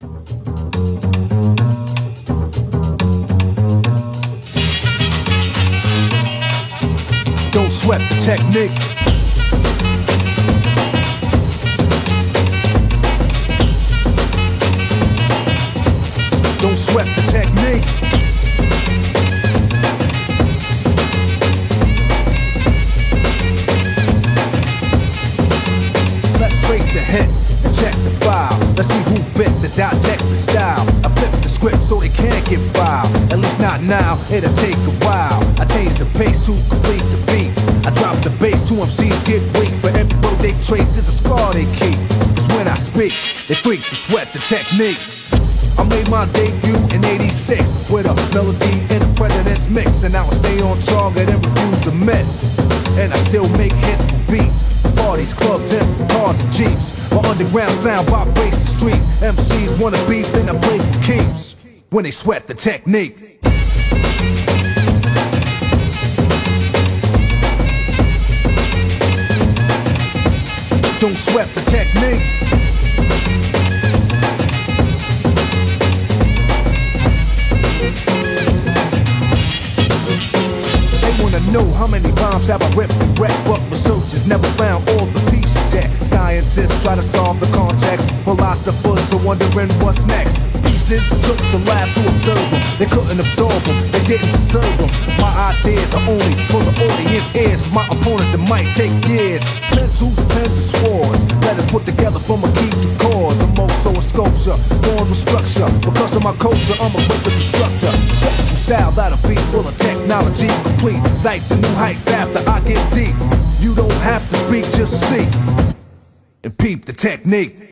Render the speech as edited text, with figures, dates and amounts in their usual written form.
Don't sweat the technique. Don't sweat the technique. Let's trace the hits and check the file. Let's see who bit the dissect the style. I flip the script so they can't get filed. At least not now, it'll take a while. I change the pace to complete the beat. I drop the bass to MCs get weak. For every road they trace is a scar they keep. Cause when I speak, they freak to sweat the technique. I made my debut in '86 with a melody in a president's mix. And now I stay on target and refuse to miss. And I still make hits for beats. Parties, clubs, and cars and jeeps. My underground sound vibrates the streets. MCs wanna beef, then I play for keeps. When they sweat the technique. Don't sweat the technique. They wanna know how many bombs have I ripped and wrecked, but researchers never found all the pieces yet. Scientists try to solve the context, philosophers are wondering what's next. Pieces took to labs to observe them. They couldn't absorb them, they didn't deserve them. My ideas are only for the audience ears. For my opponents it might take years. Pencils, pens, and swords, letters put together from a key to chords. I'm also a sculpture, born with structure. Because of my culture, I'm a wicked instructor. Technical style that'll be full of technology, complete sights and new heights after I get deep. You don't have to speak, just see and peep the technique.